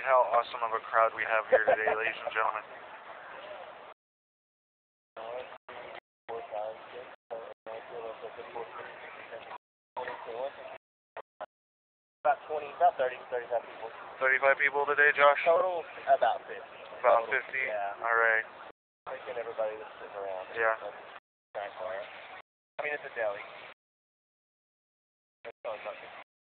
how awesome of a crowd we have here today, ladies and gentlemen. About 35 people. 35 people today, Josh? Total, about 50. About 50? Yeah. Alright. Taking everybody that's sitting around. Yeah. I mean, it's a deli.